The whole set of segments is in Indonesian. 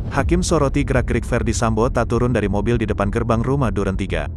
Hakim soroti gerak-gerik Ferdi Sambo tak turun dari mobil di depan gerbang rumah Duren 3.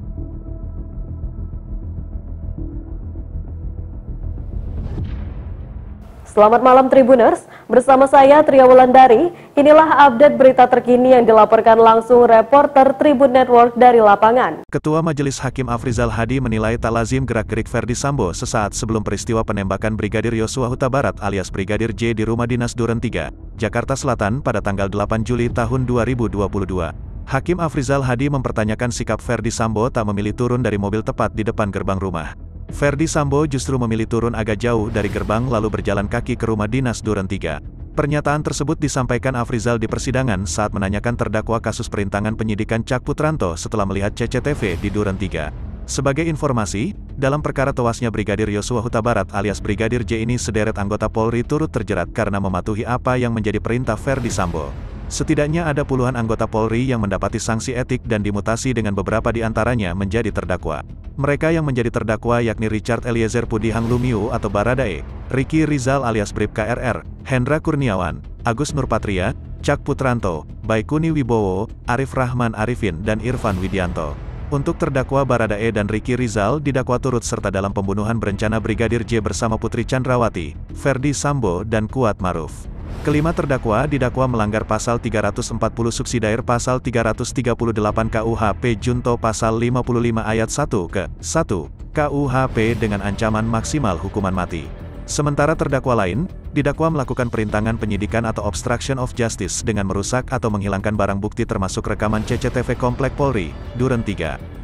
Selamat malam Tribuners, bersama saya Tria Wulandari. Inilah update berita terkini yang dilaporkan langsung reporter Tribun Network dari lapangan. Ketua Majelis Hakim Afrizal Hadi menilai tak lazim gerak-gerik Ferdi Sambo sesaat sebelum peristiwa penembakan Brigadir Yosua Huta Barat alias Brigadir J di rumah dinas Duren 3, Jakarta Selatan pada tanggal 8 Juli tahun 2022. Hakim Afrizal Hadi mempertanyakan sikap Ferdi Sambo tak memilih turun dari mobil tepat di depan gerbang rumah. Ferdi Sambo justru memilih turun agak jauh dari gerbang lalu berjalan kaki ke rumah dinas Duren 3. Pernyataan tersebut disampaikan Afrizal di persidangan saat menanyakan terdakwa kasus perintangan penyidikan Cak Putranto setelah melihat CCTV di Duren 3. Sebagai informasi, dalam perkara tewasnya Brigadir Yosua Huta Barat alias Brigadir J ini sederet anggota Polri turut terjerat karena mematuhi apa yang menjadi perintah Ferdi Sambo. Setidaknya ada puluhan anggota Polri yang mendapati sanksi etik dan dimutasi dengan beberapa di antaranya menjadi terdakwa. Mereka yang menjadi terdakwa yakni Richard Eliezer Pudihang Lumiu atau Baradae, Ricky Rizal alias Bribka RR, Hendra Kurniawan, Agus Nurpatria, Cak Putranto, Baikuni Wibowo, Arif Rahman Arifin dan Irfan Widianto. Untuk terdakwa Baradae dan Ricky Rizal didakwa turut serta dalam pembunuhan berencana Brigadir J bersama Putri Chandrawati, Ferdi Sambo dan Kuat Maruf. Kelima terdakwa didakwa melanggar pasal 340 subsidiar pasal 338 KUHP junto pasal 55 ayat 1 ke 1 KUHP dengan ancaman maksimal hukuman mati. Sementara terdakwa lain, didakwa melakukan perintangan penyidikan atau obstruction of justice dengan merusak atau menghilangkan barang bukti termasuk rekaman CCTV Komplek Polri, Duren 3.